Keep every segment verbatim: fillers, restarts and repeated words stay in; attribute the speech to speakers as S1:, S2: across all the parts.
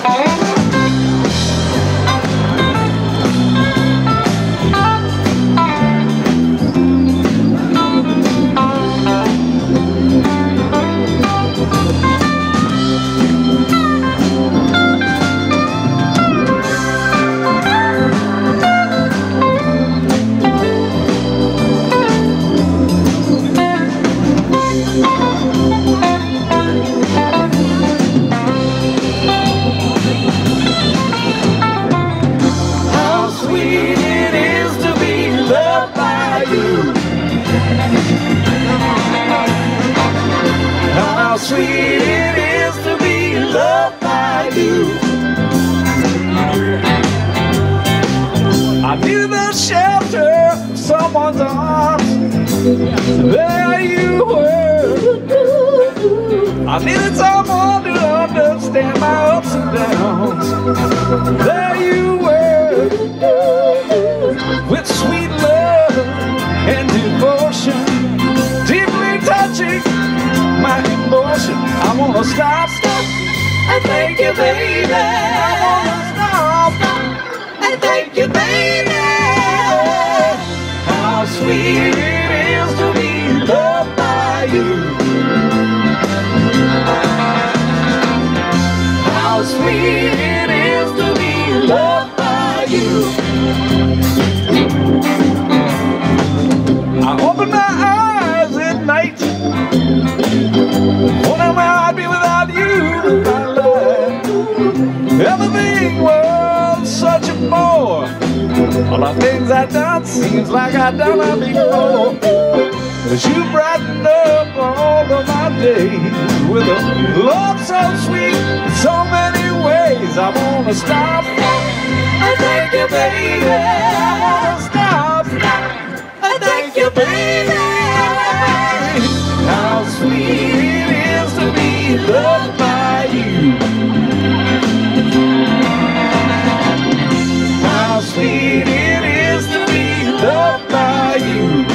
S1: How sweet it is to be loved by you. I needed the shelter of someone's arms. There you were. I needed someone to understand my ups and downs. There you were, with sweet love and devotion, deeply touching my emotion. I wanna stop, stop, and thank you, baby. I wanna stop, stop, and thank you, baby. How sweet it is to be loved by you. How sweet it is to be loved by you. I open my eyes at night, wondering where I'd be without you in my life. Everything was such a bore. All the things I've done seems like I've done them before. But you brightened up all of my days with a love so sweet in so many ways. I wanna stop and thank you, baby. I wanna stop and thank you, baby. How sweet it is to be loved by you. How sweet it is to be loved by you.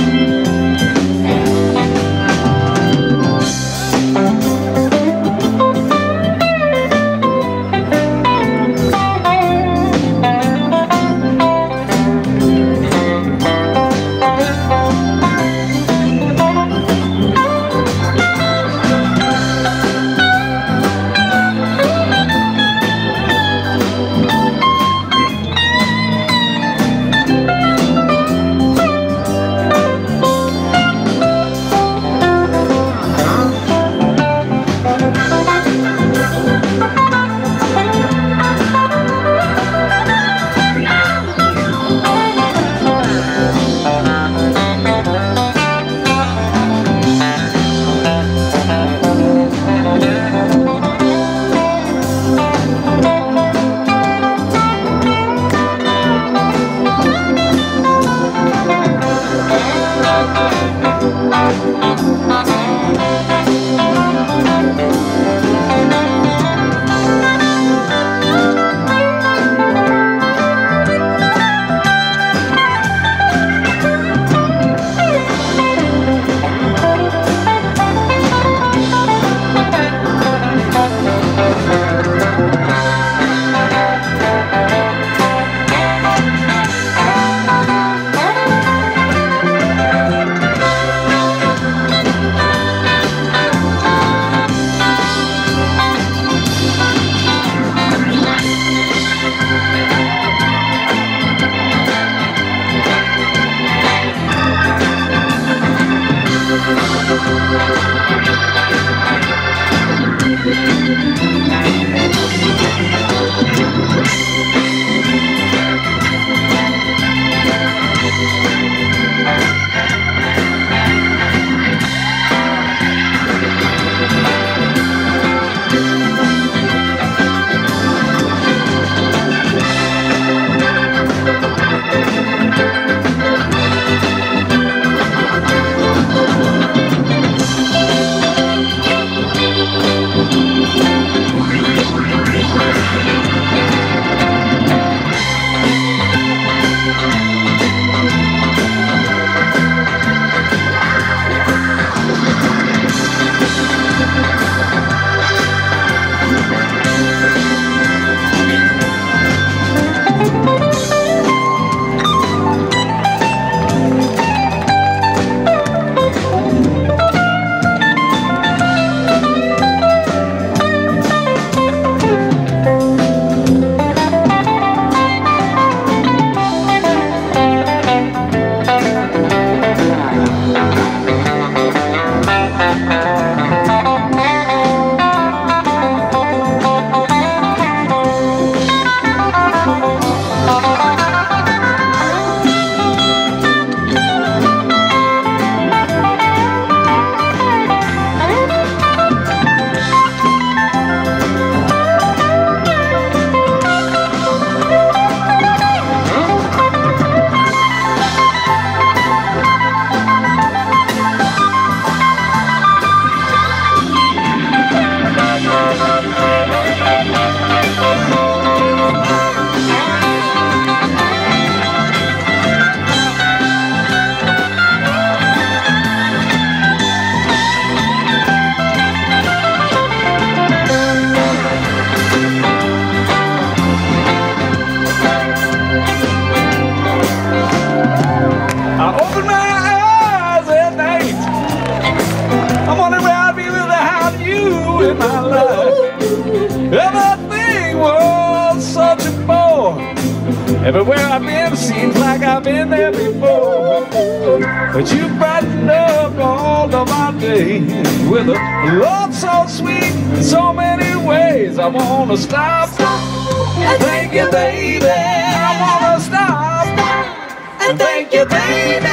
S1: in my life. Everything was such a bore. Everywhere I've been seems like I've been there before. But you brightened up all of my days with a love so sweet in so many ways. I wanna stop and thank you, baby. I wanna stop and thank you, baby.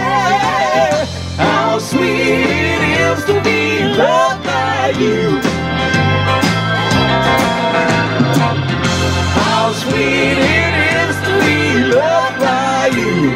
S1: How sweet it is to be loved by you. How sweet it is to be loved by you.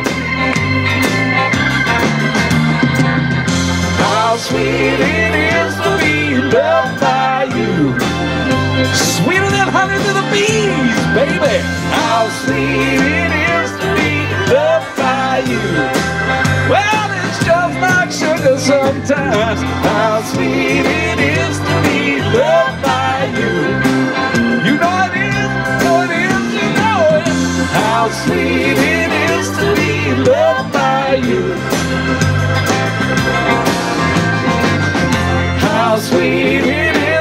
S1: How sweet it is to be loved by you. Sweeter than honey to the bees, baby. How sweet it is to be loved by you. Well, it's just like sugar sometimes. How sweet it is to be loved by you. You know it is, know it is, you know it. How sweet it is to be loved by you. How sweet it is.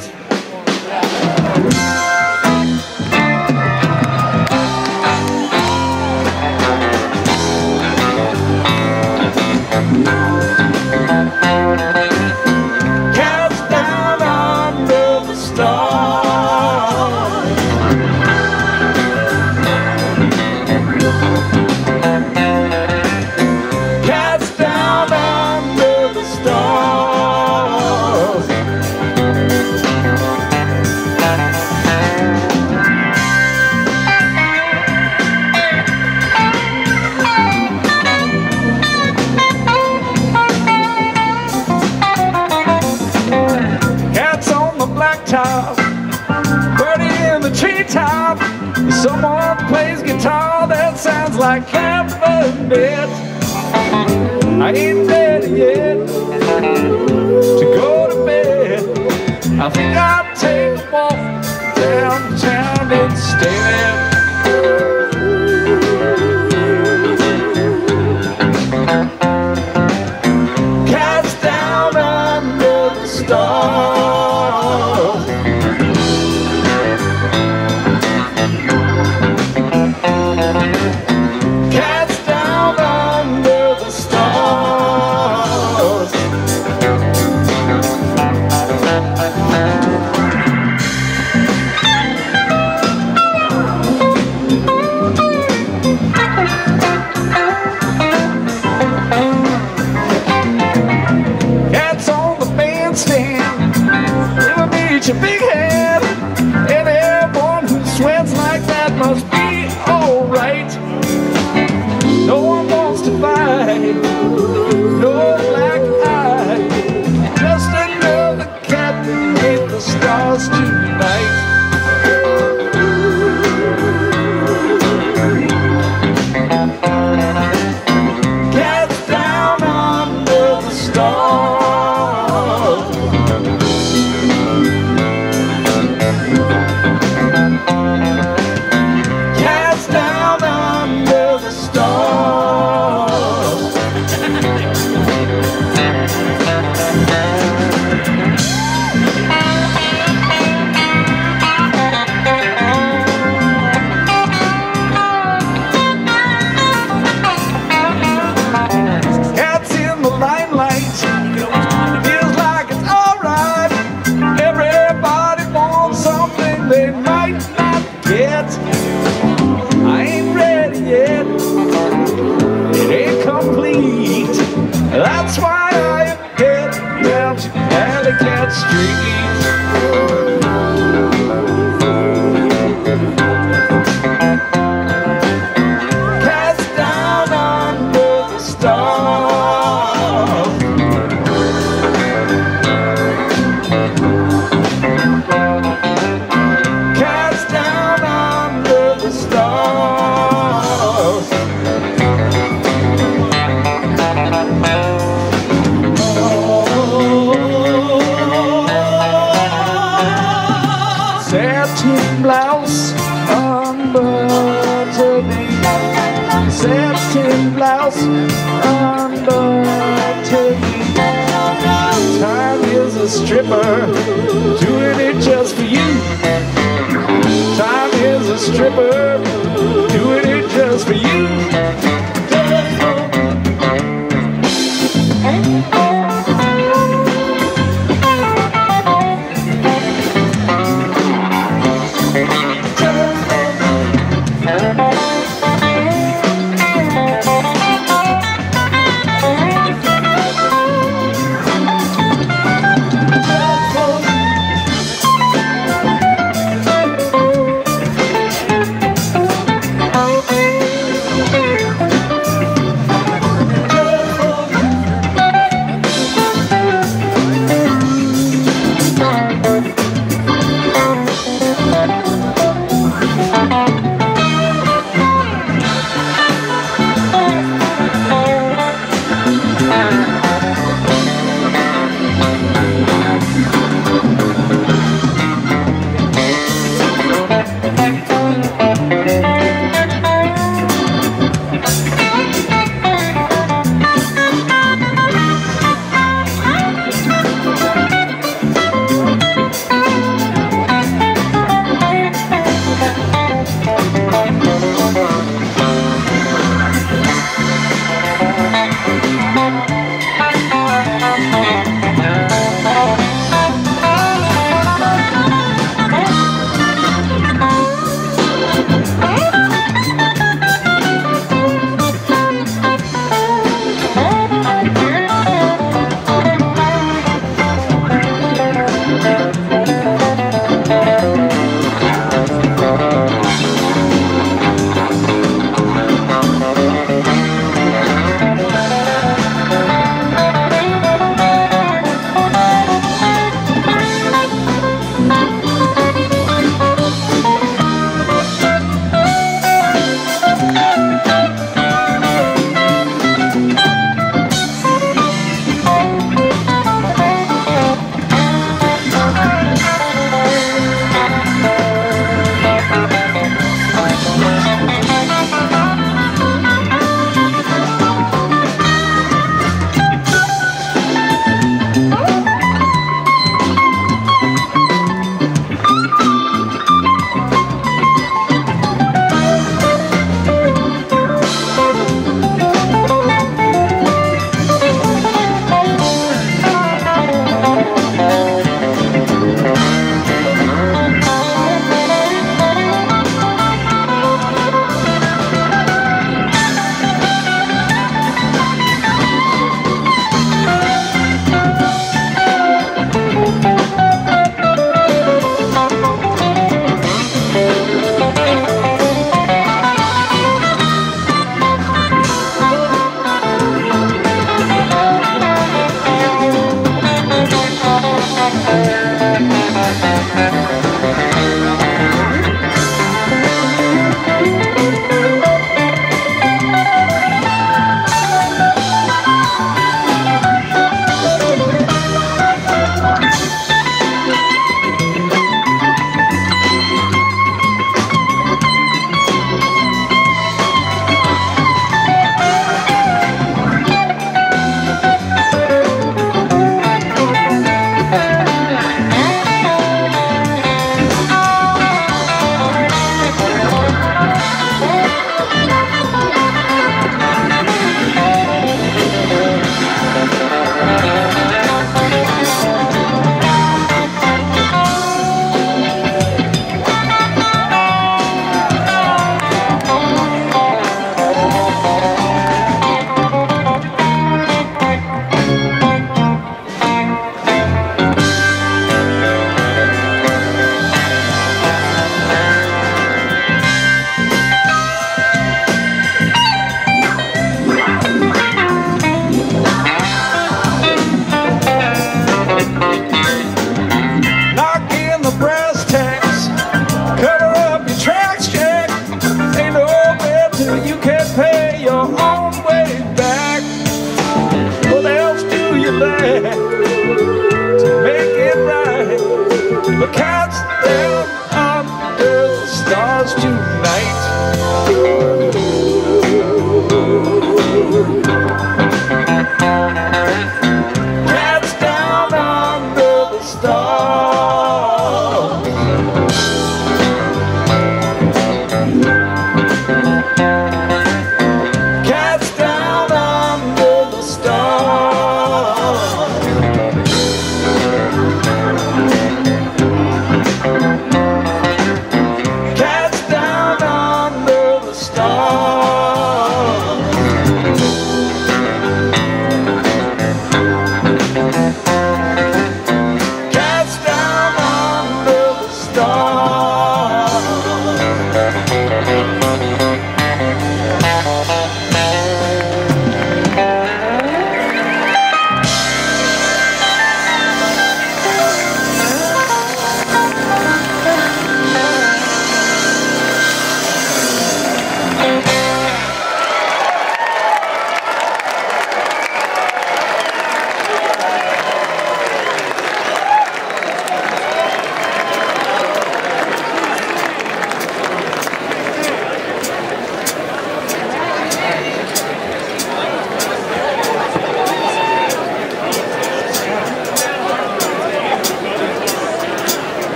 S1: Cats down under the stars. Cats down under the stars. Cats on the blacktop, birdie in the treetop. Someone plays guitar that sounds like Hammond. I ain't ready yet to go to bed. I think I'll take a walk downtown instead. Cats down under the stars. Cats down under the stars. Cats on the bandstand, they will meet your big head. And everyone who sweats like that must be alright. No one wants to fight, no black eye, just another cat that hit the stars tonight. Cats down under the stars. Cats down under the stars. Cats in the limelight, feels like it's alright. Everybody wants something they might not get. I ain't ready yet, it ain't complete. That's why I am heading down to Alley Cat Street. Cats down under the stars. Cats down under the stars. Satin blouse under me. Satin blouse under me. Time is a strip stripper, doing it just for you. Time is a stripper, doing it just for you.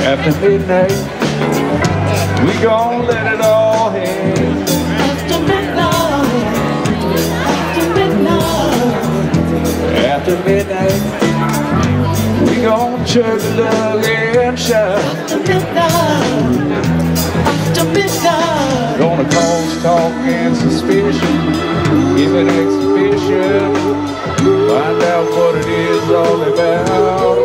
S1: After midnight, we gon' let it all hang.
S2: After midnight, after midnight,
S1: After midnight, we gon' chug a lug and shout.
S2: after midnight, after midnight.
S1: Gonna cause talk and suspicion, give an exhibition, find out what it is all about.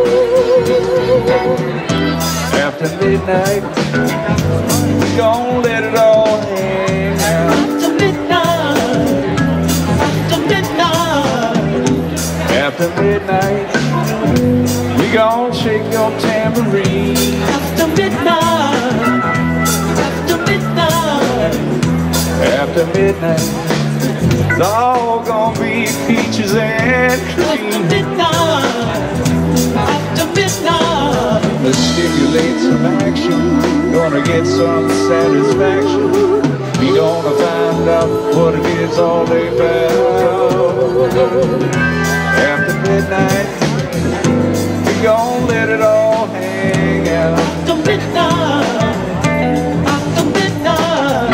S1: After midnight, we gon' let it all hang out.
S2: After midnight, after midnight,
S1: After midnight, we gon' shake your tambourine.
S2: after midnight, after midnight,
S1: After midnight, it's all gonna be peaches and
S2: after
S1: cream.
S2: midnight, after midnight.
S1: Let's stimulate some action, gonna get some satisfaction. We gonna find out what it is all about. After midnight, we gon' let it all hang out.
S2: After midnight, after midnight.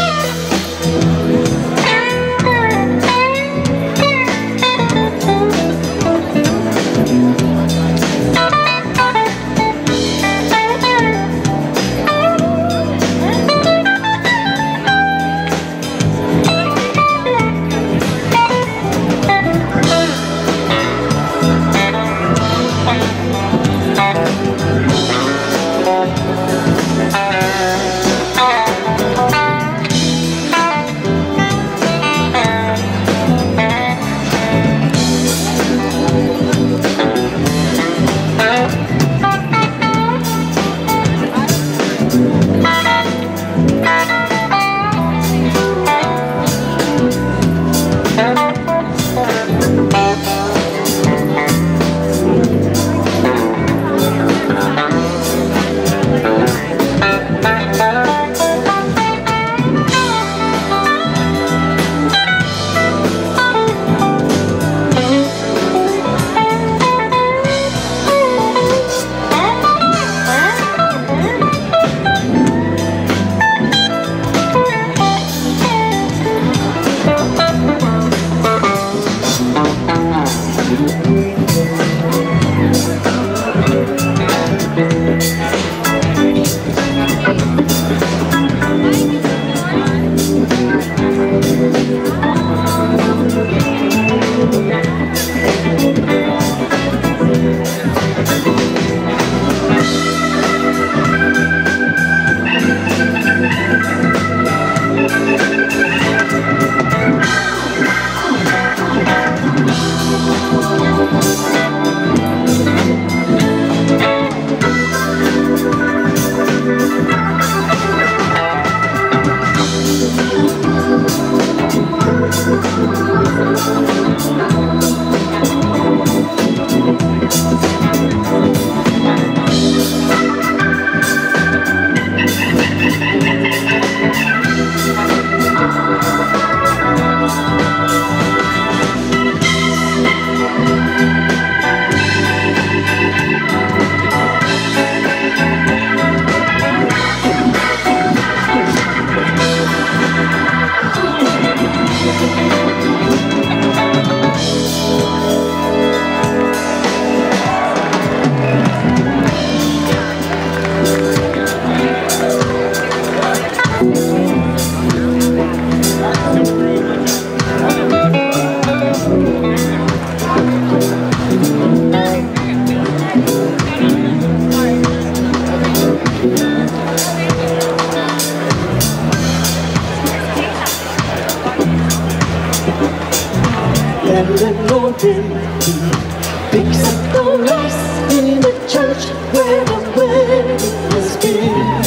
S2: Picks up the rice in the church where the wedding has been.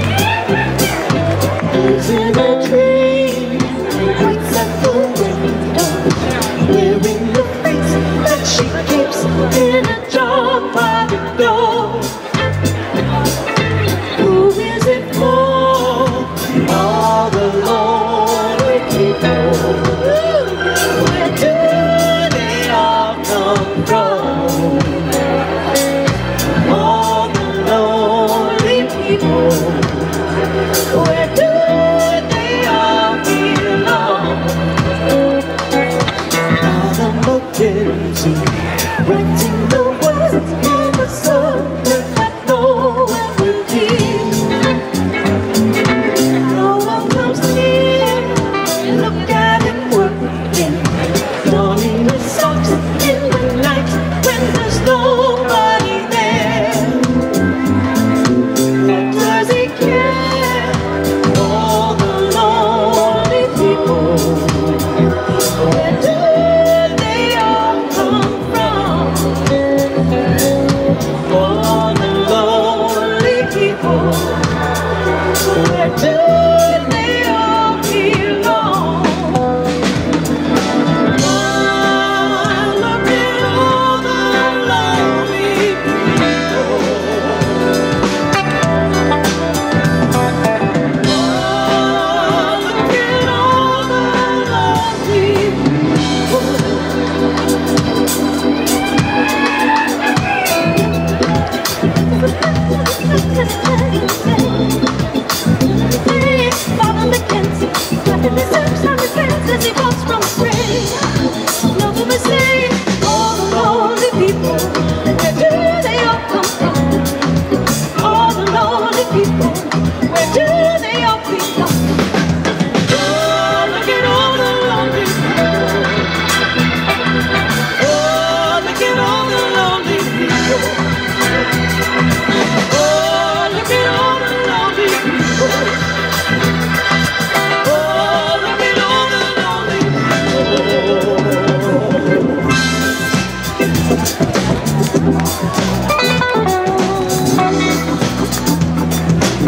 S2: Lives in a tree, waits at the window, wearing the face that she keeps in a jar by the door. Who is it for? All the lonely people. Where do they all come from? All the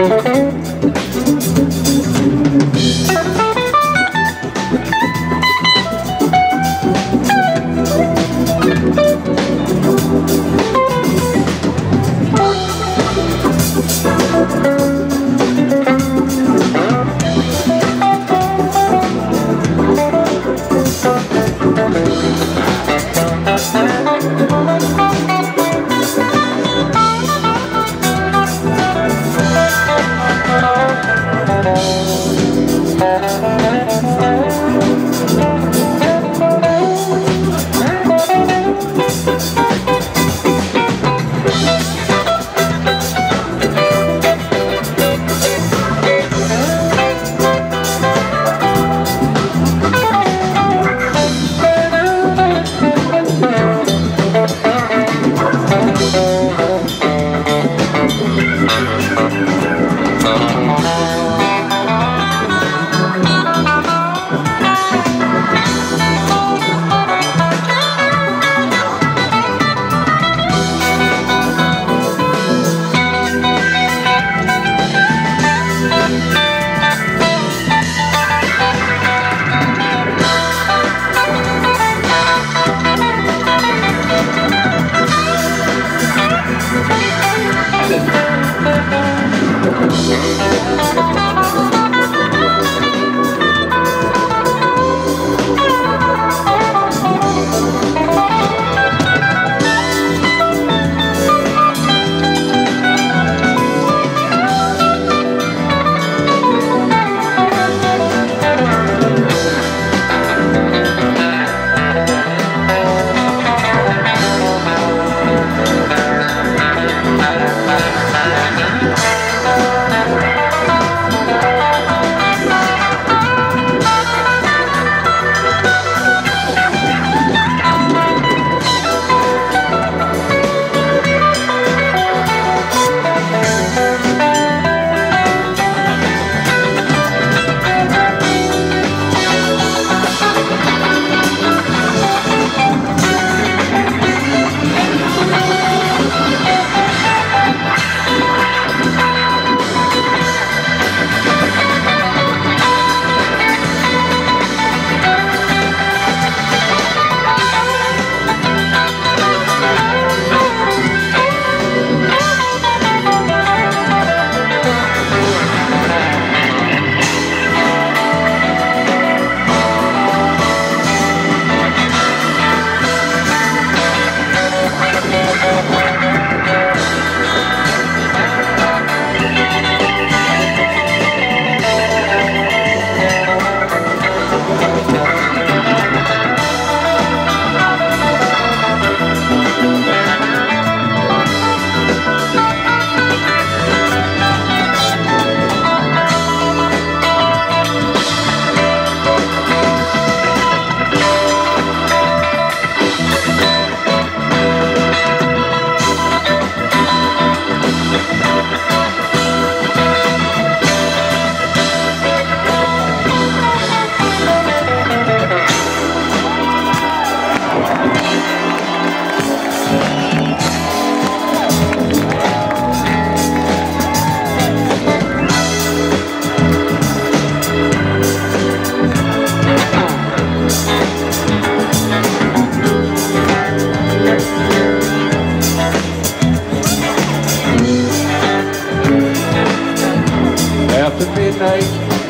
S1: midnight,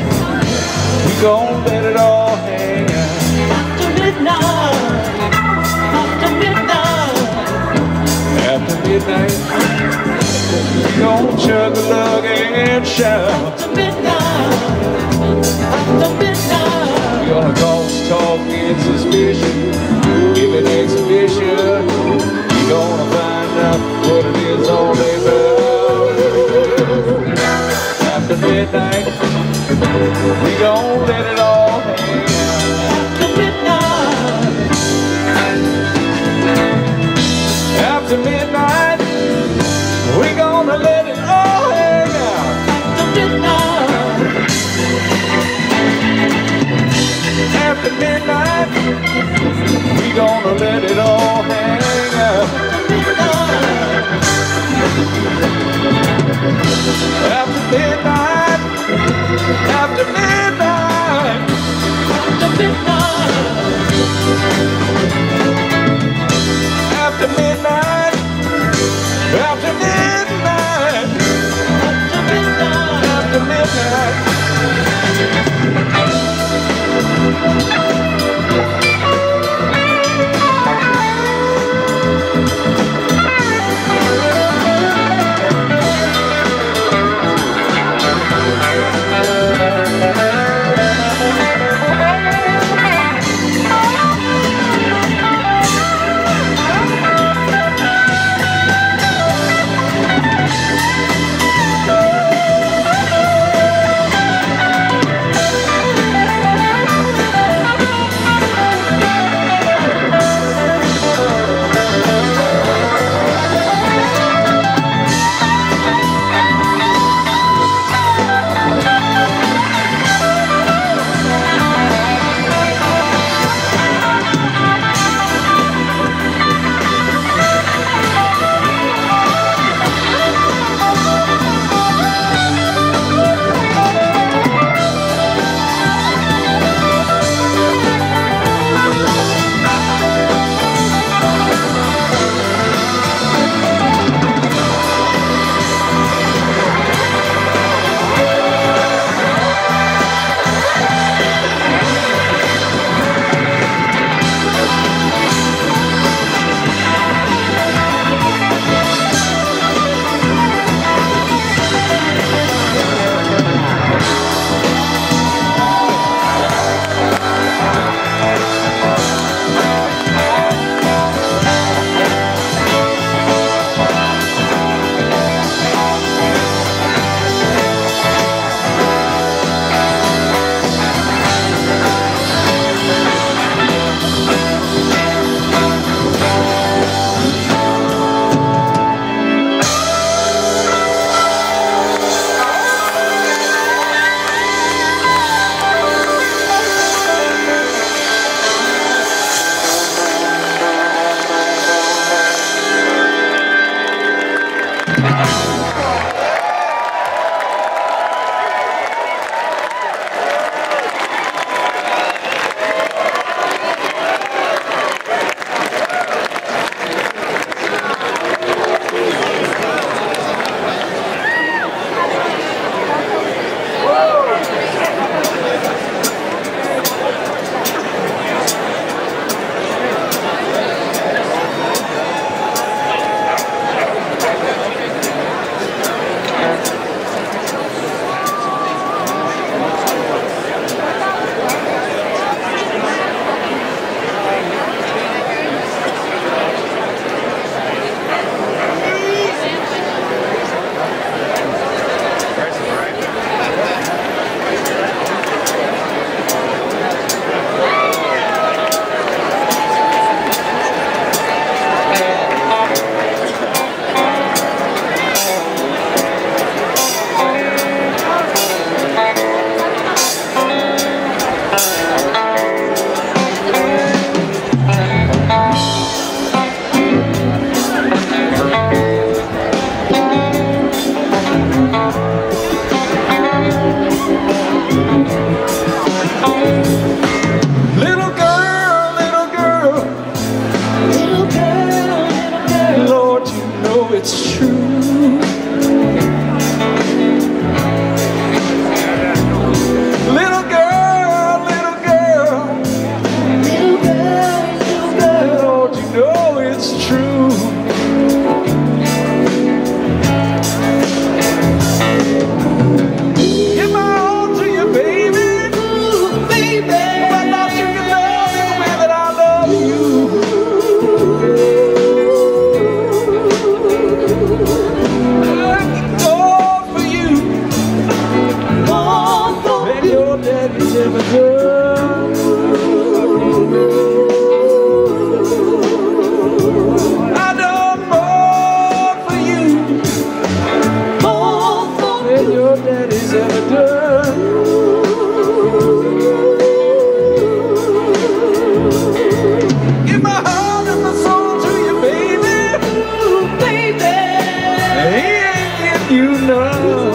S1: we gon' let it all hang out.
S2: After midnight, after midnight,
S1: after midnight, we gon' chug a lug and shout.
S2: After midnight, after midnight,
S1: we gonna cause talk and suspicion, give an exhibition. We gonna find out what it is all about. After midnight, we gon' let it all hang out.
S2: after midnight,
S1: After midnight, we gonna let it all hang out.
S2: after midnight,
S1: After midnight, we gonna let it all hang out.
S2: after midnight.
S1: After midnight, after midnight, after midnight, after midnight, after midnight, after midnight, you none.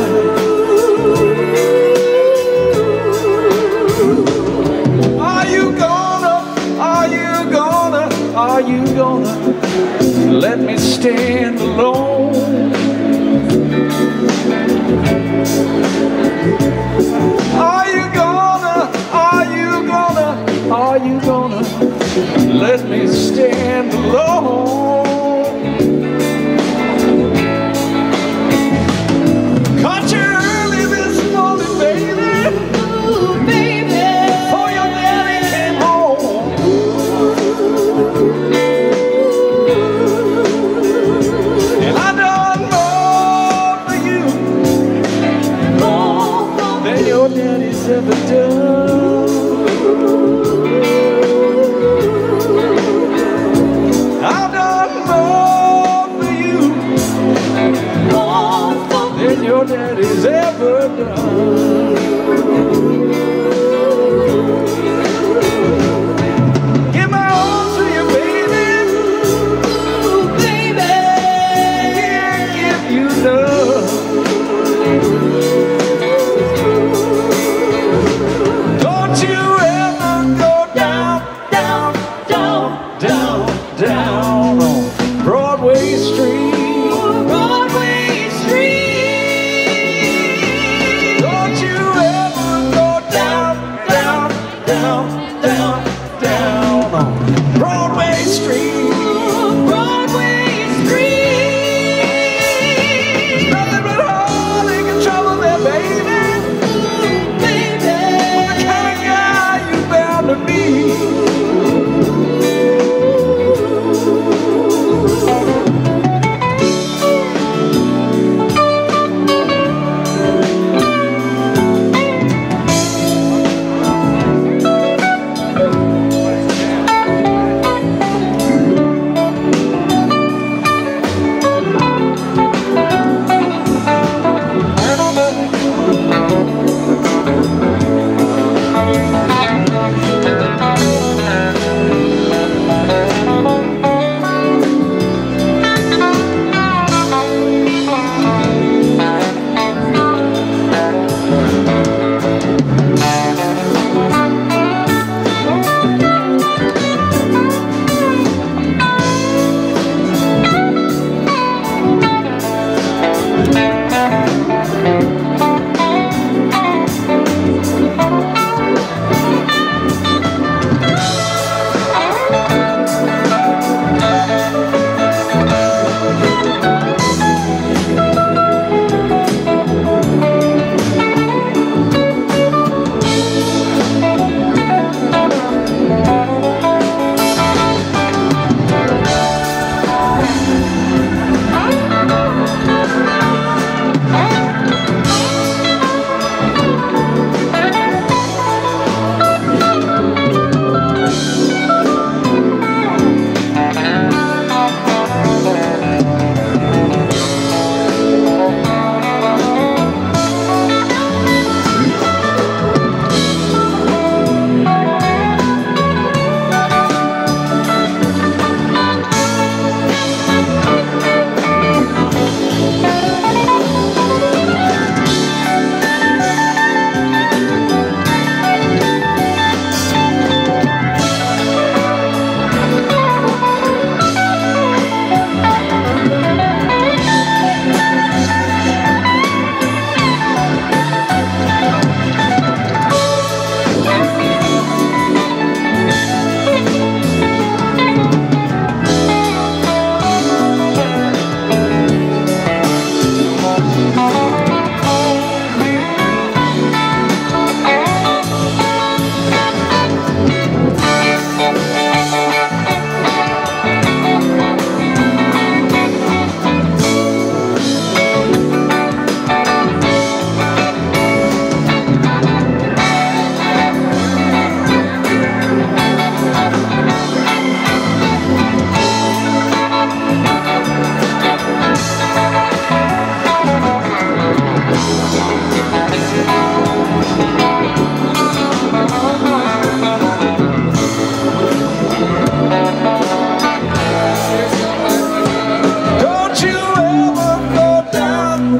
S1: Are you gonna, are you gonna, are you gonna let me stand alone? Are you gonna, are you gonna, are you gonna let me stand alone? Caught you early this morning, baby. Ooh, baby. Before your daddy came home.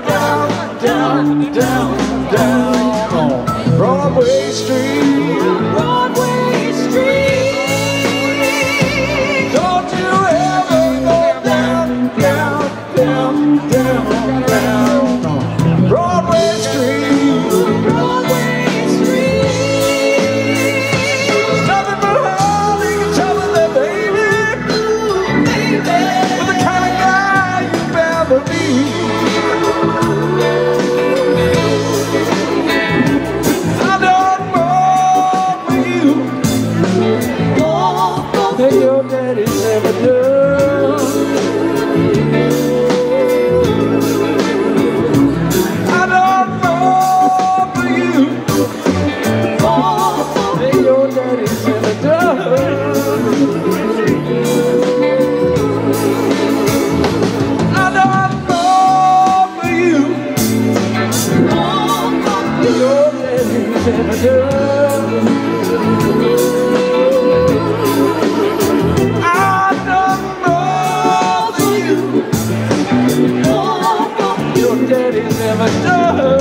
S1: down, down, down, down on Broadway Street. Broadway Street. Don't you ever go down, down, down, down, down on Broadway Street. Broadway Street. There's nothing but holding each other there, baby. Baby. With the kind of guy you've ever been. I don't know for you. That your daddy's ever done. I don't know for you. That your daddy's ever done. I don't know for you. That your daddy's ever done. I don't know for you. Your daddy's ever done.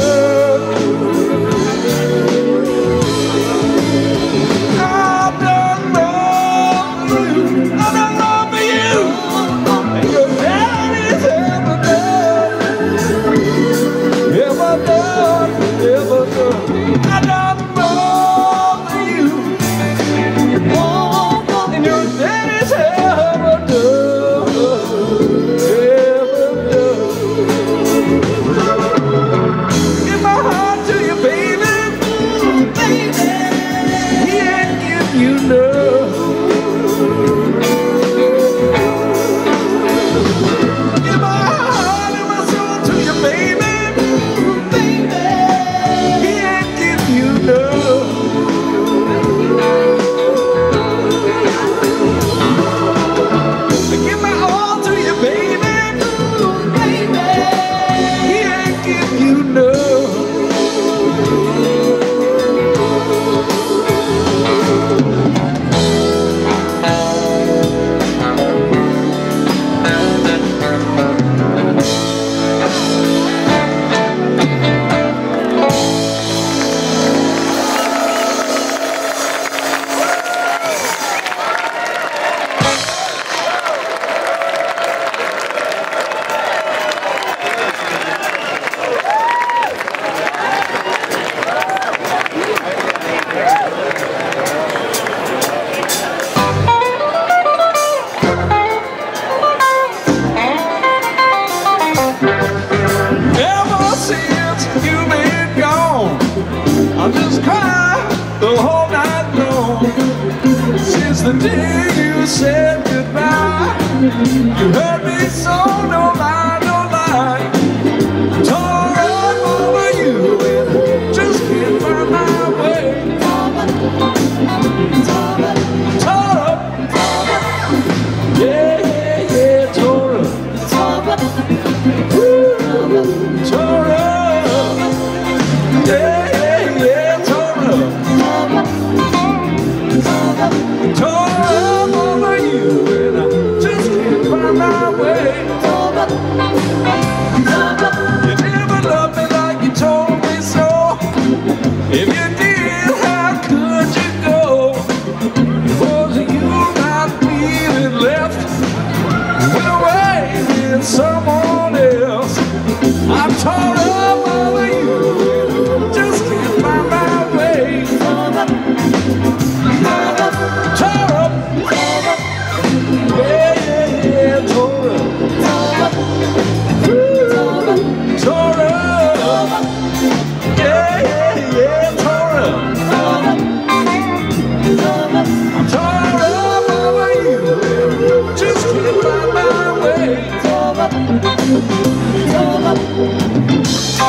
S1: I don't know for you. I don't know for you. And your daddy's ever done. Ever done. Ever done. I don't know for you. And your daddy's ever done. Ever done. Give my heart to you, baby. Baby. He ain't give you love. Give my heart and my soul to you, baby. Baby. He ain't give you love. Give my all to you, baby. Baby. He ain't give you love. Ever since you've been gone, I just cry the whole night long. Since the day you said goodbye, you hurt me so, no lie, no lie. Tore up over you and just can't find my way. Tore up, yeah, yeah, yeah, tore up. Tore up, yeah, yeah, yeah, tore up. Tore up over you and I just can't find my way. You never loved me like you told me so. If you did, how could you go? Was you not feeling left? Went away with someone else. I'm torn up over you and just can't find my way. Torn up, yeah, yeah, yeah, torn up. Torn up, yeah, yeah, yeah, torn up. I'm torn up over you and just can't find my way.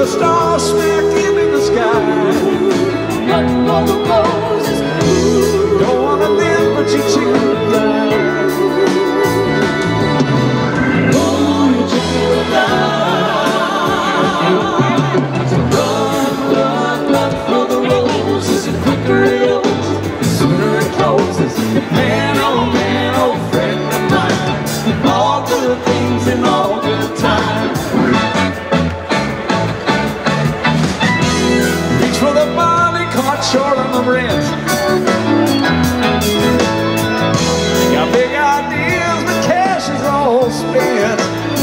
S1: star smack him in the sky.
S2: Run for the roses.
S1: Don't wanna live, but you chicken will die.
S2: Oh, you chicken will die. So run, run, run for the roses. The quicker it opens, the sooner it closes. Man, oh man, old friend of mine. All good things in all good time.
S1: Reach for the money, caught short on the rent. Got big ideas, but cash is all spent.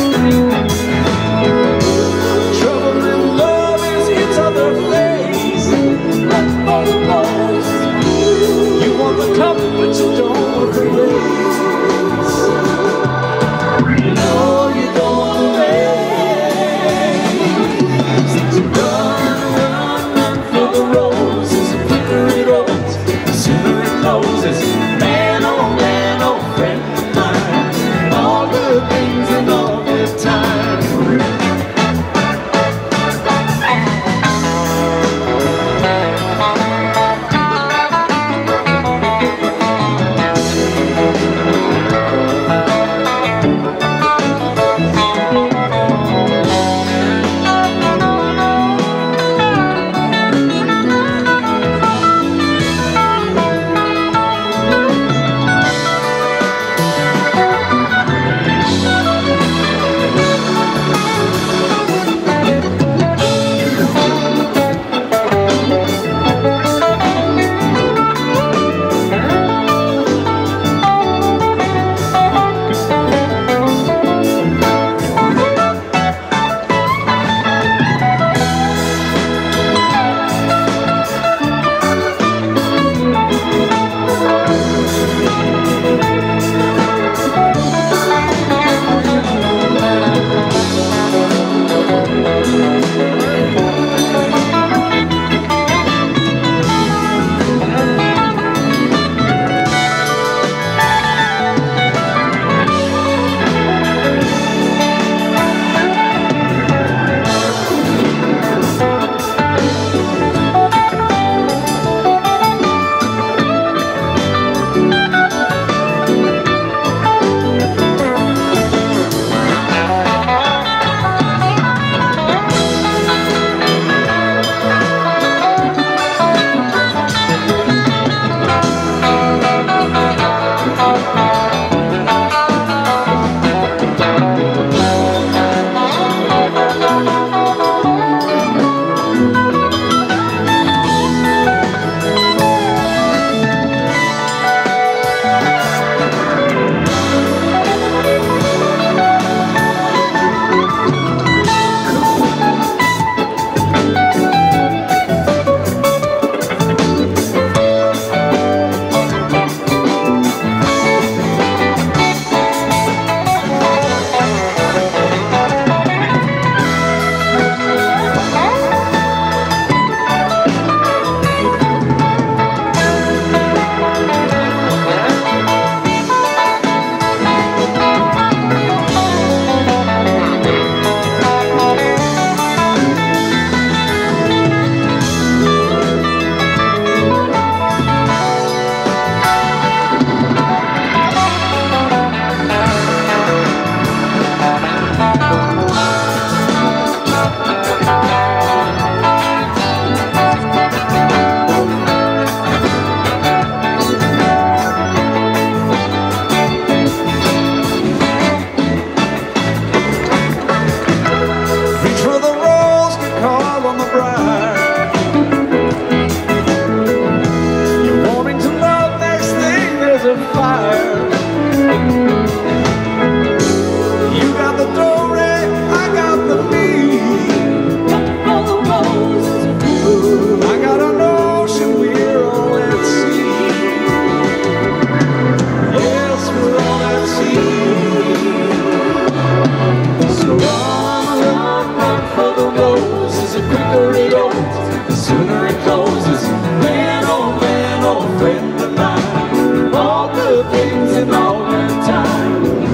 S1: Trouble in love is its other face.
S2: Run for the roses.
S1: You want the cup, but you don't want the race.
S2: No, you don't want to race. Run, run, run for the roses. The quicker it opens, the sooner it closes. Man, oh man, oh friend of mine. All good things and all good time.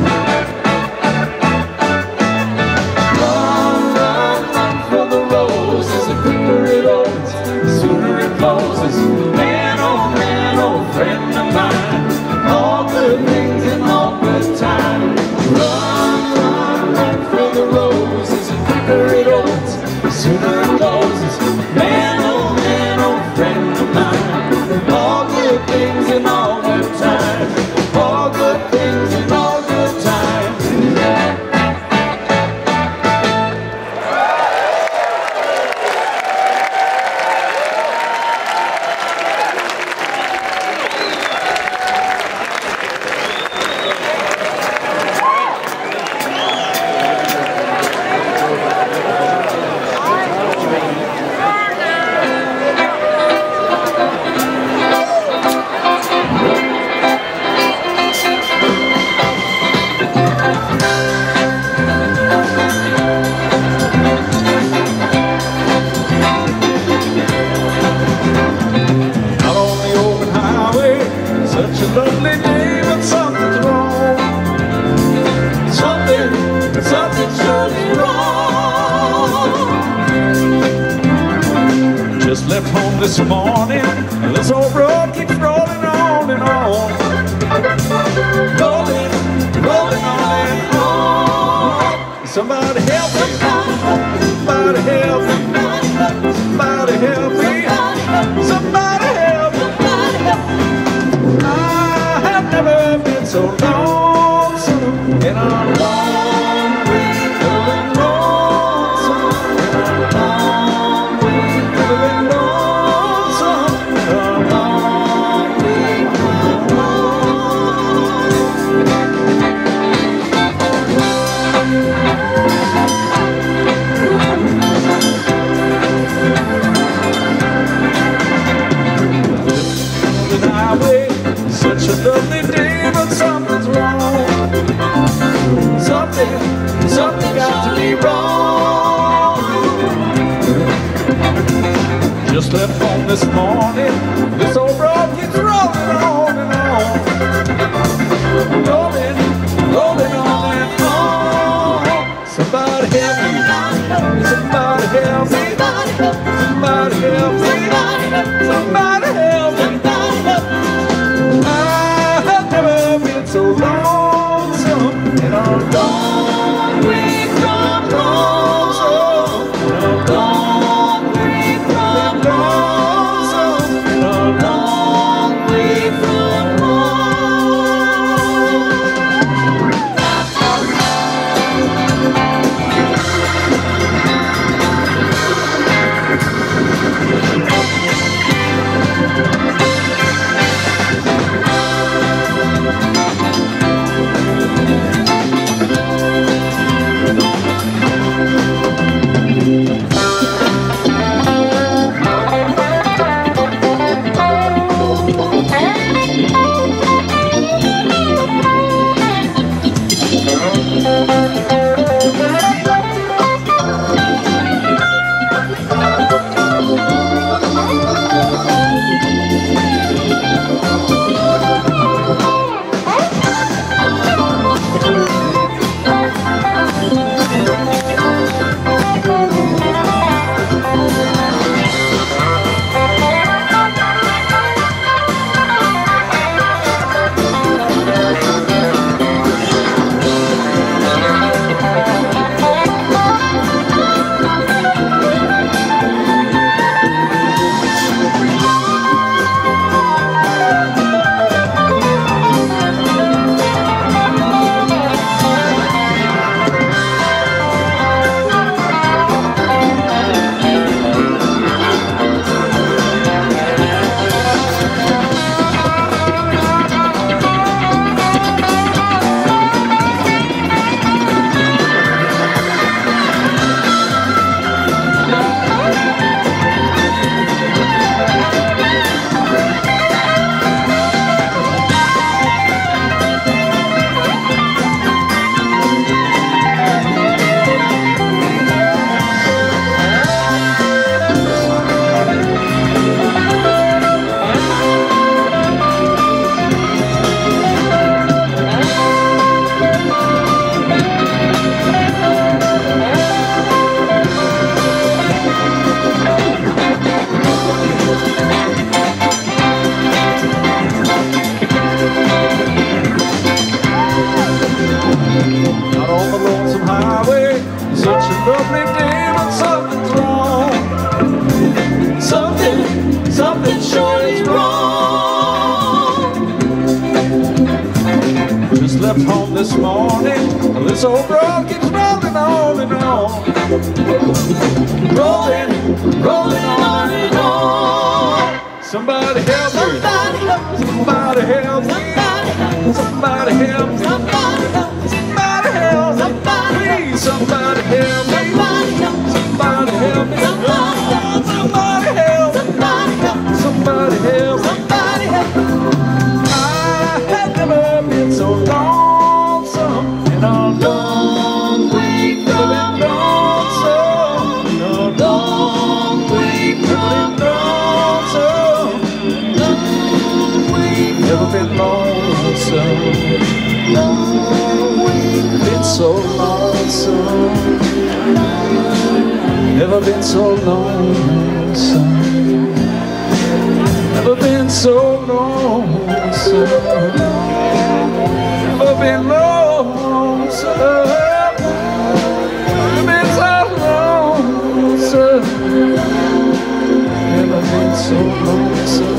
S2: Run, run, run for the road. closes. Man, oh man, old friend of mine. All good things and all good time. Run, run, run for the roses. The quicker it opens, the sooner it closes. Man, oh man, old friend of mine. All good things and all good time. All good things and all good time.
S1: Left home this morning, and this old road keeps rolling on and on. Rolling, rolling on and on. Somebody help me, somebody help me, somebody help me, somebody help me. I have never been so lonesome in a long way, never been lonesome in a long way, never been lonesome. Such a lovely day, but something's wrong. Something, something got to be wrong. Just left home this morning, this old road keeps rolling on and on. Rolling, rolling on and on. Somebody help me, somebody help me, somebody help me, somebody help me. So lonesome and I'm long way from lonesome, and I'm long way from lonesome, and I'm long comes home this morning, this old road keeps rolling on and on. Rolling, rolling on and on. Somebody help me. Somebody help me. Somebody help me. Somebody help me. Somebody help me. Please, somebody help me. Somebody help me. Somebody help me. Somebody help me. Somebody help me. I have never been so lonesome in a long way from lonesome. In a long way from lonesome. Never been lonesome. Been so lonesome. Never been so lonesome. Never been so lonesome. Never been lonesome. Never been so lonesome. Never been so lonesome.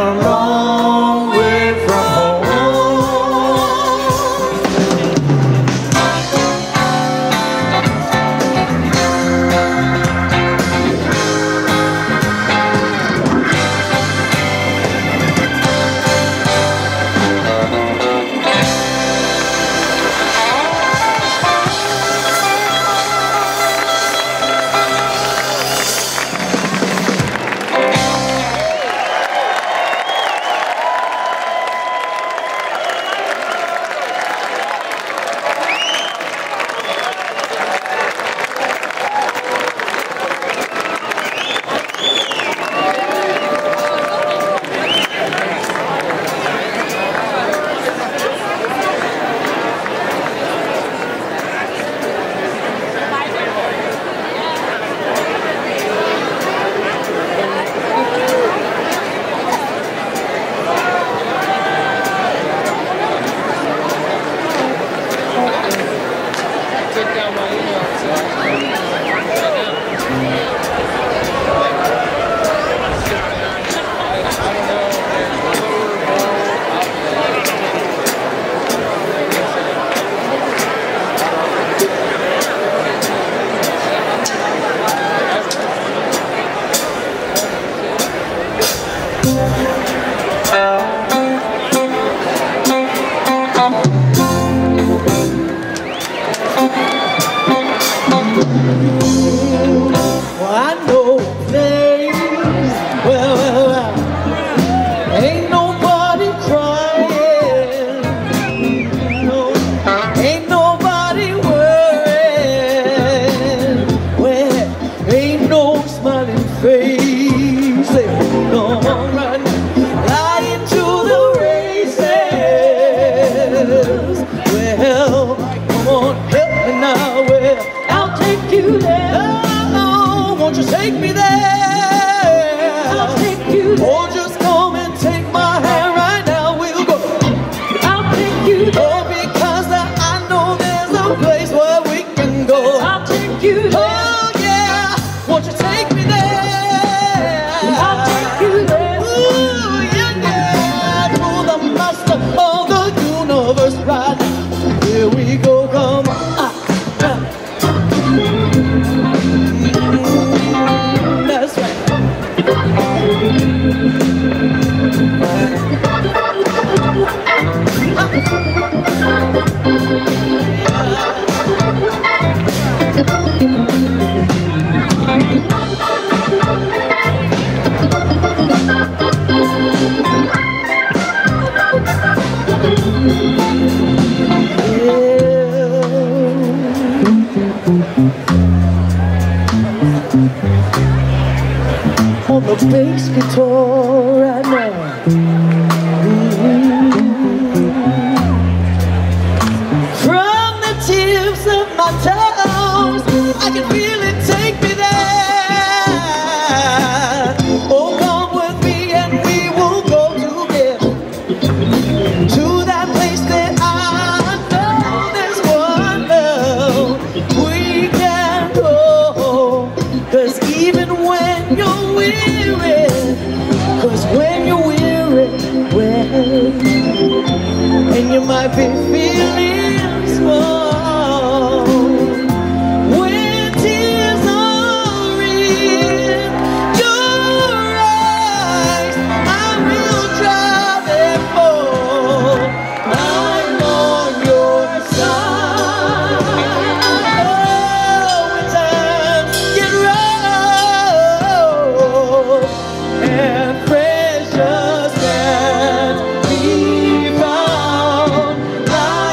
S1: a long way from home.
S3: On the bass guitar right now. Mm-hmm. From the tips of my toes, I can feel it take me there. Oh, come with me and we will go together to that place that I know there's one love we can go. 'Cause even when you're weary, 'cause when you're weary, well, and you might be feeling small, when tears are in your eyes, I will try them for. I'm on your side. Oh, when times get rough and precious can't be found, I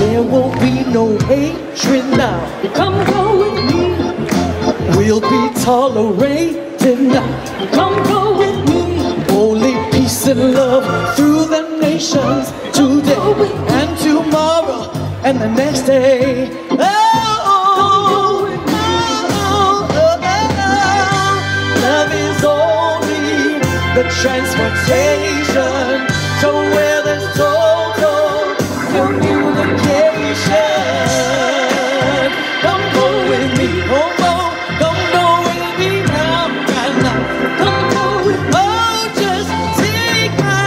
S3: there won't be no hatred now.
S2: Come go with me.
S3: We'll be tolerated now.
S2: Come go with me.
S3: Only peace and love through the nations today and tomorrow and the next day. Oh, oh, oh, oh, oh, oh. Love is only the transportation to where there's total communication. Come go with me, come go, come go with me now, right now. Come go with me. Oh, just take my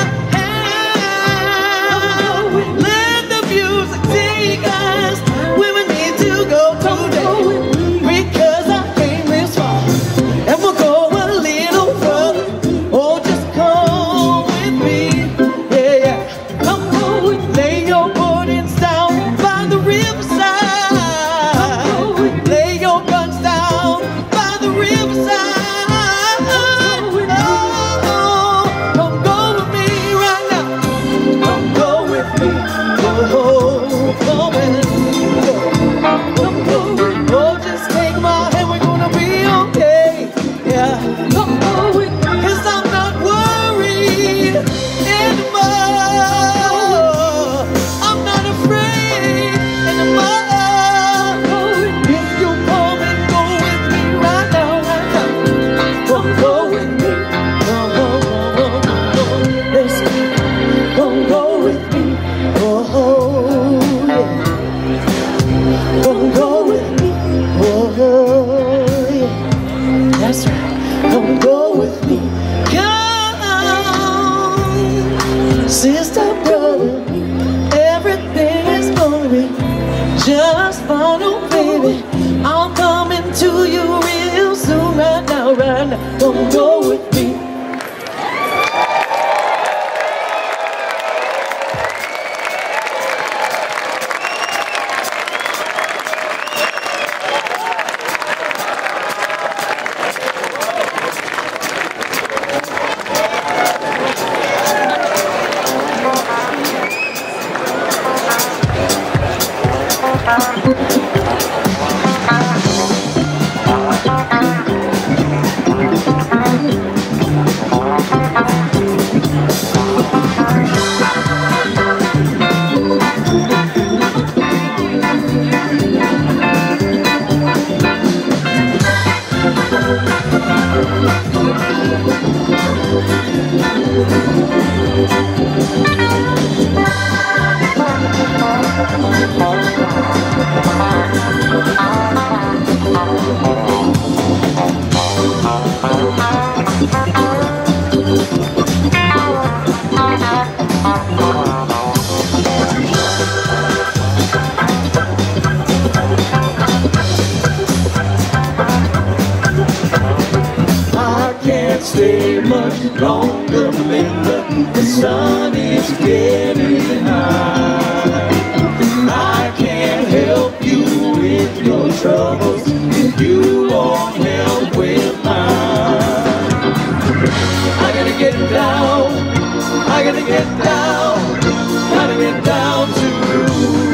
S3: hand. Let the music take us where we need to go today. Because I came this far and we'll go a little further. Oh, just come with me. Yeah, yeah. Come go with me. Lay your burdens down by the riverside. Lay your guns down by the riverside. Oh, come go with me right now. Come go with me. Oh, come with me. Come go with me. Oh, just take my hand. We're gonna be okay. Yeah. Come go with me. 'Cause I'm not worried anymore. I'm not afraid anymore. If you come and go with me right now, right now. Come go with me. Come, come, come, come, come. Let's go. Come go with me. Oh, yeah. Come go with me. Oh, yeah. That's right. Come go with me. Come, sister, brother. Everything is gonna be just fine, oh baby. I'm coming to you real soon, right now, right now. Come go with me.
S2: I can't stay much longer, Linda. The sun is getting high. I can't help you with your troubles if you won't help with mine. I gotta get down, I gotta get down, gotta get down to you.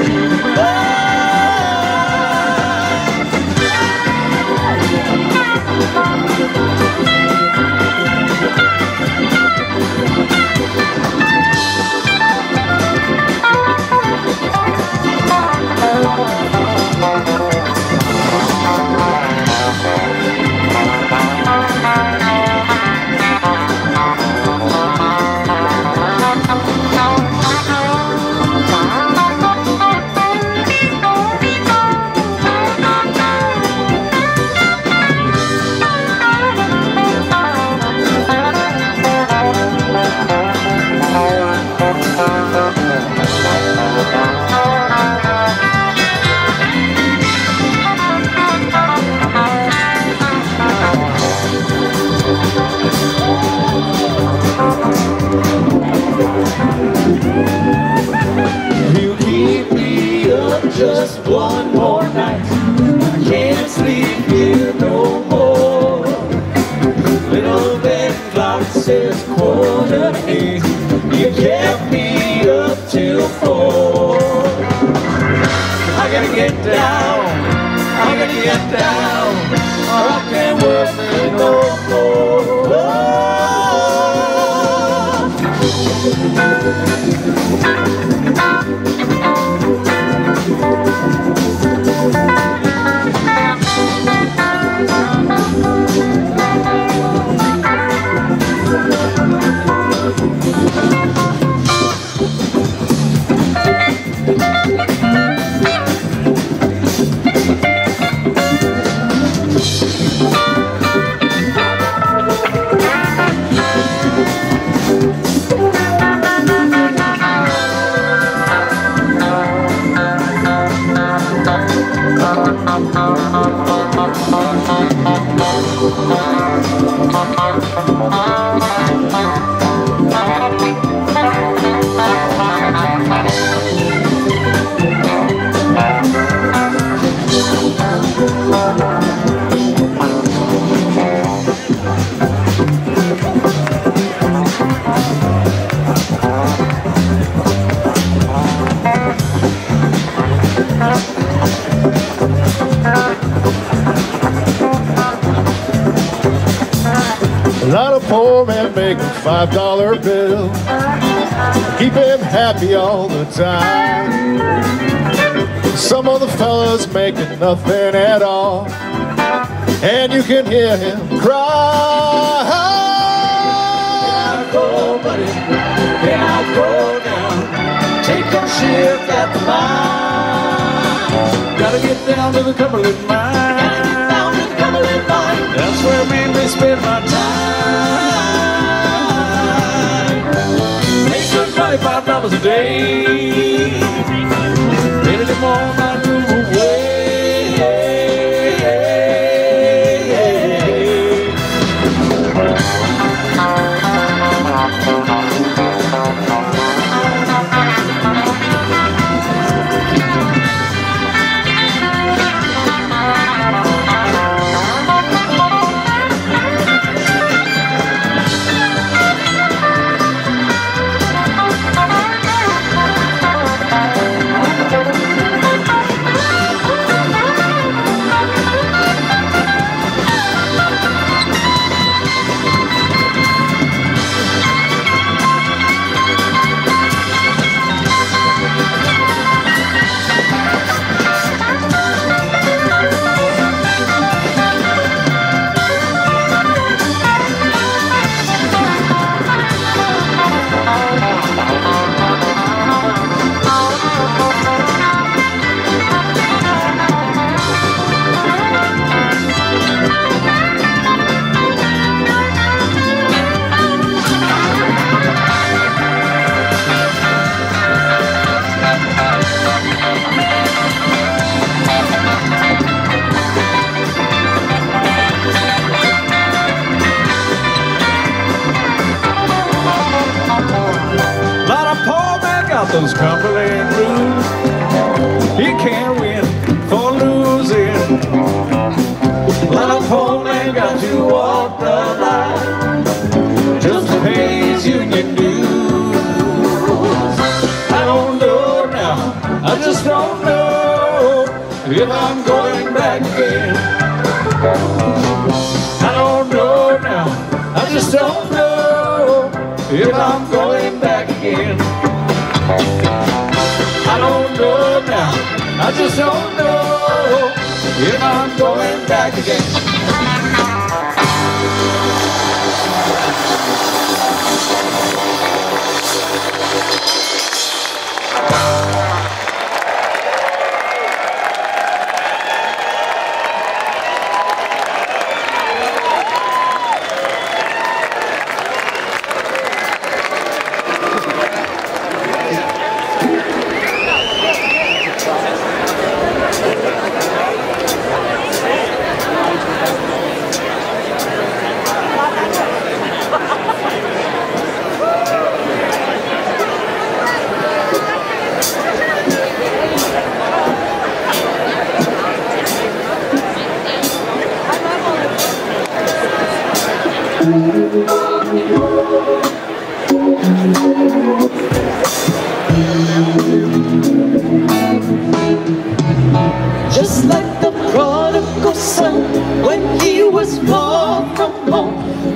S2: You keep me up just one more night. I can't sleep here no more. Little bed clock says quarter to eight. You kept me up till four.
S1: gotta get down, I gotta get down, or I can't work no more.
S4: A lot of poor men making five dollar bills, keep him happy all the time. Some of the fellas making nothing at all, and you can hear him cry. Can I go, buddy? Can I go now? Take a shift at the mine.
S1: Gotta get down to the Cumberland mine. That's where I mainly spend my time. Make good twenty-five dollars a day. Ready to mow my move away. Those Cumberland blues, he can't win for losing. A lot of poor man got to walk the line just to pay his union dues. I don't know now, I just don't know if I'm going back again. I don't know now, I just don't know if I'm going back again. I don't know now, I just don't know if I'm going back again.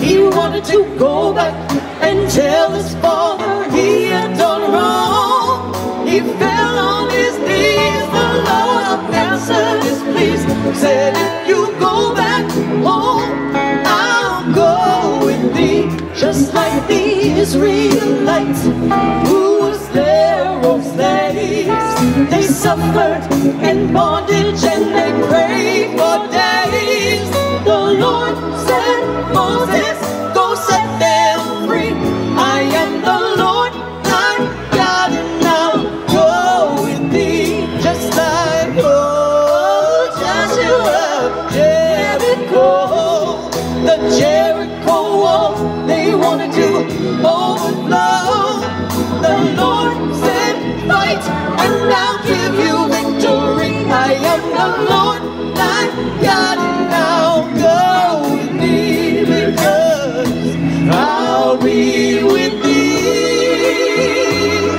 S3: He wanted to go back and tell his father he had done wrong. He fell on his knees, the Lord answered his pleas. Said, if you go back home, I'll go with thee. Just like the Israelites who was there, oh slaves. They suffered in bondage and they prayed for days. The Lord said, Moses, go set them free. I am the Lord, thy God, and now go with thee. Just like oh Joshua, Jericho, the Jericho walls, they wanted to overflow. The Lord said, fight, and I'll give you victory. I am the Lord, thy God, and now go with me, because I'll be with thee.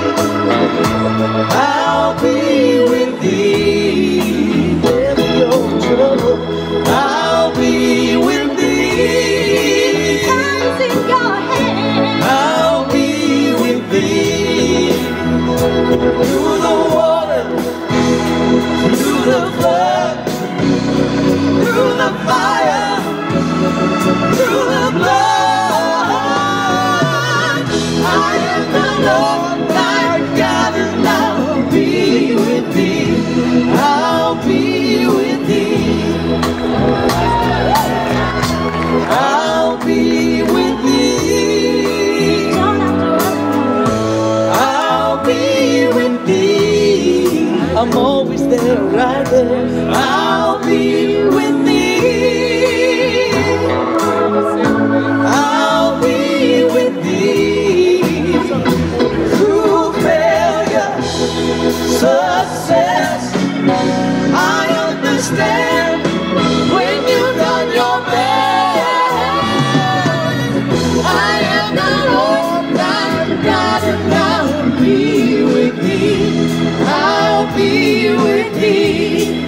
S3: I'll be with thee. Never your trouble. I'll be with thee. Hands in your hand. I'll be with thee. Through the water, through the flood, through the fire, through the blood. I am the Lord thy God, and I'll be with thee. I'll be with thee. I'll be with thee. I'll be with thee. I'm always there, right there. I'll be with thee. I'll be with thee. Through failure, success, I understand when you've done your best. I am the Lord thy God, and I'll be with thee. I'll be with thee.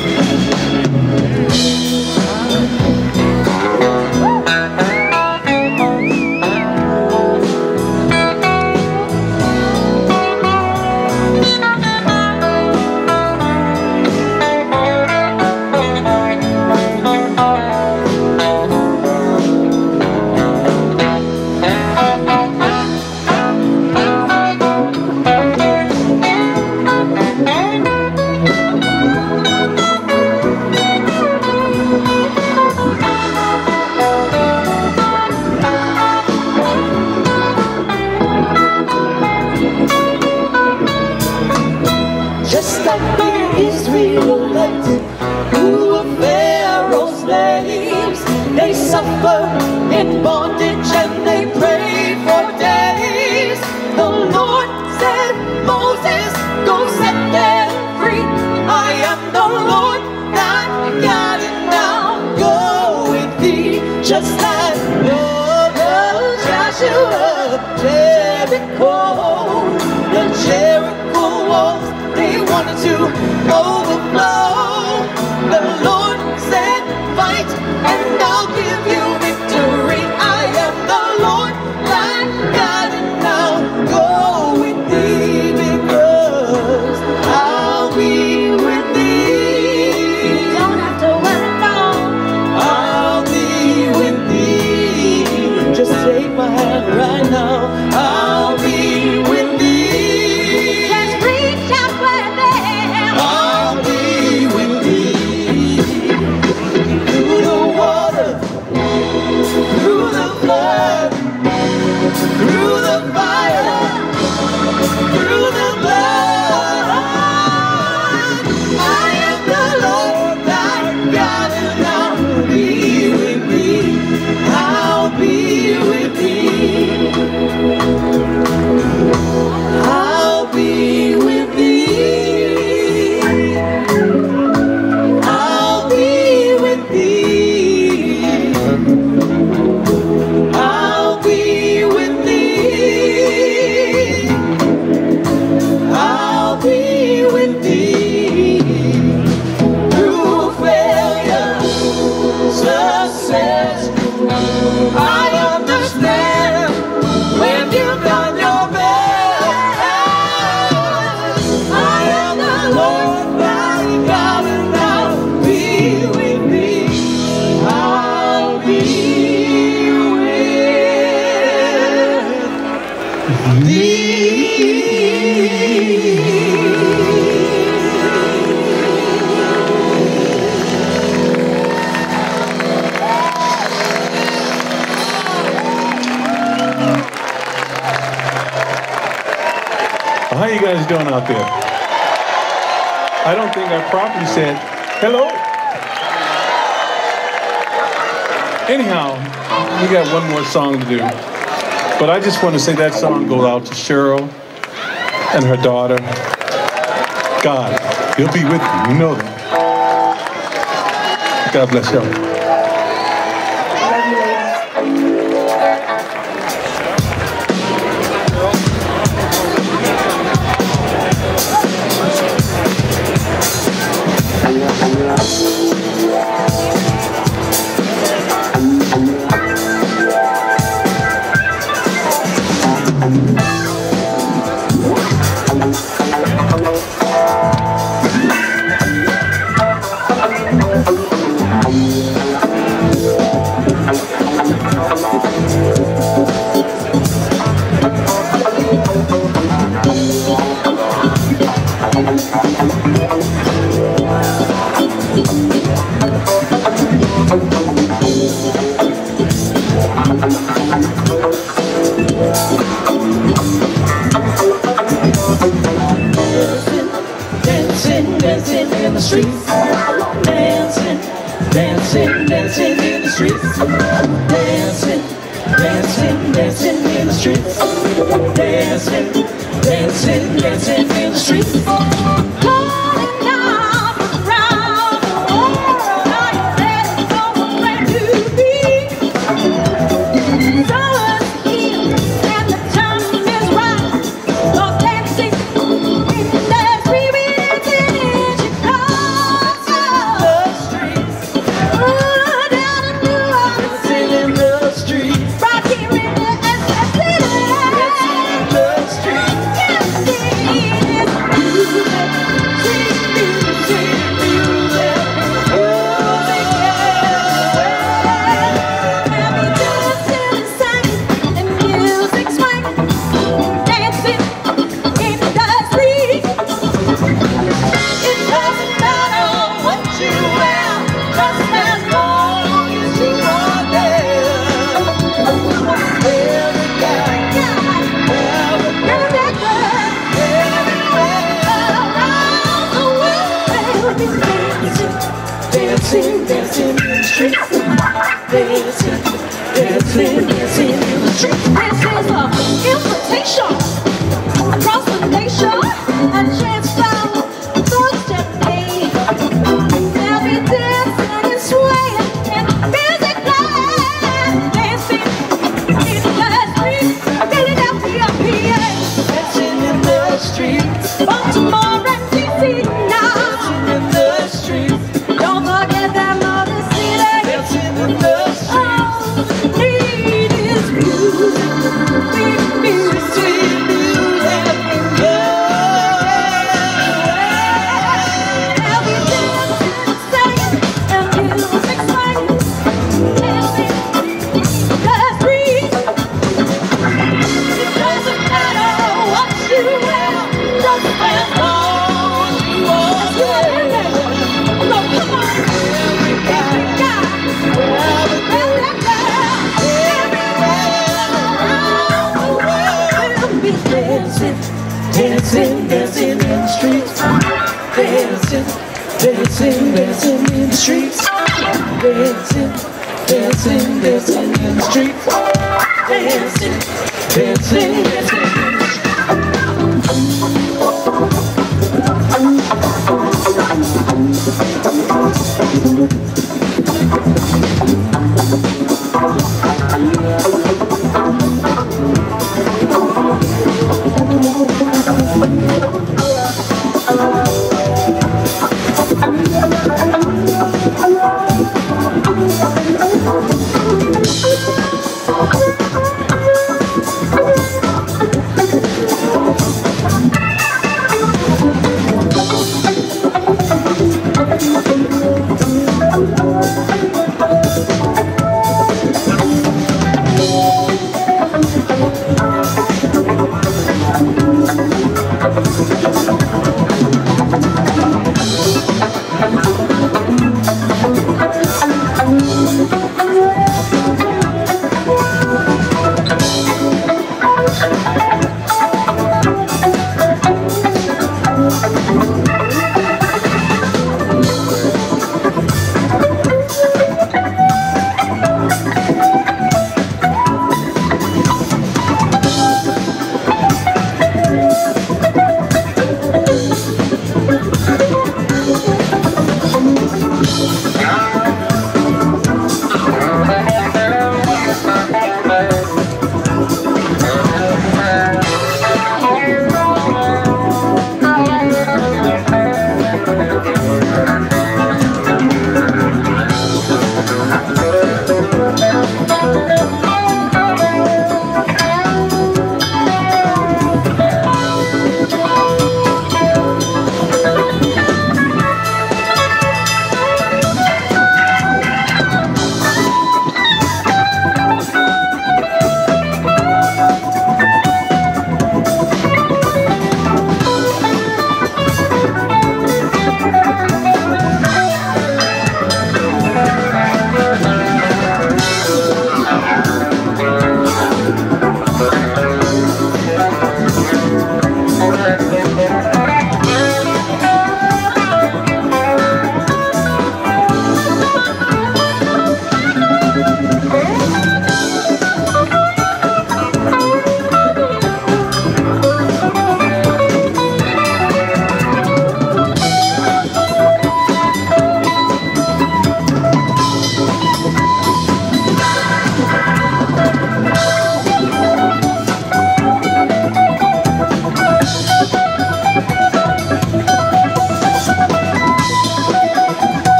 S3: Just like the Israelites who were Pharaoh's slaves, they suffered in bondage and they prayed for days. The Lord said, Moses, go set them free. I am the Lord thy God, and I'll go with thee. Just like oh, Joshua, Jericho, the Jericho walls, they wanted to overflow. The Lord said, fight, and I'll give you victory. I am the Lord thy God, and I'll go with thee, because I'll be with thee. You don't have to worry, no. I'll be with thee. Just take my hand right now. I'll be with thee. I'll
S5: doing out there? I don't think I properly said hello. Anyhow, we got one more song to do. But I just want to say that song goes out to Cheryl and her daughter. God, he'll be with you, you know that. God bless y'all.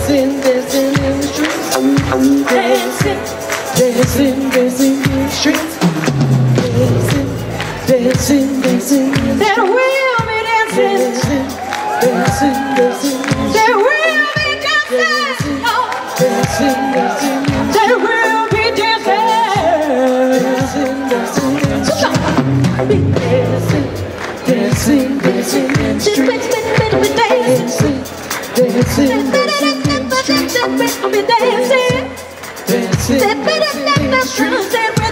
S3: dancing, dancing in the streets. Dancing, dancing, dancing in the streets. Dancing, dancing, dancing in the streets. There will be dancing, dancing, dancing in the streets. There will be dancing, dancing, dancing. There will be dancing, dancing, dancing in the streets. Dancing, dancing, dancing in the streets. Dancing, dancing, dancing in the streets. Dancing, dancing, dancing in the streets.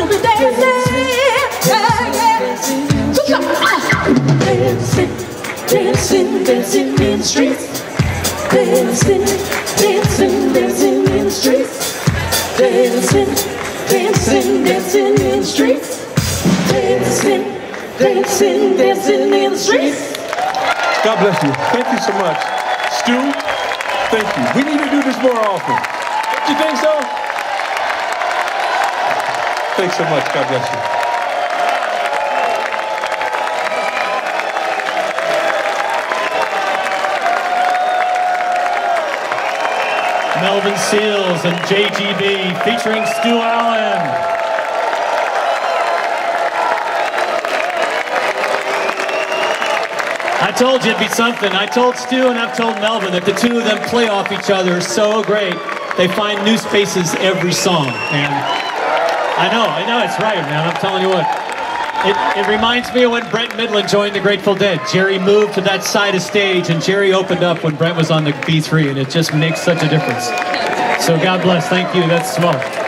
S3: Dancing, dancing in the streets. Dancing, dancing, dancing in the streets. Dancing, dancing, dancing in the streets. Dancing, dancing, dancing in the streets.
S5: God bless you. Thank you so much. Stu, thank you. We need to do this more often. Do you think so? Thanks so much. God bless you.
S6: Melvin Seals and J G B featuring Stu Allen. I told you it'd be something. I told Stu and I've told Melvin that the two of them play off each other so great. They find new spaces every song. And I know, I know it's right, man. I'm telling you what. It, it reminds me of when Brent Midland joined the Grateful Dead. Jerry moved to that side of stage and Jerry opened up when Brent was on the B three, and it just makes such a difference. So God bless. Thank you. That's smart.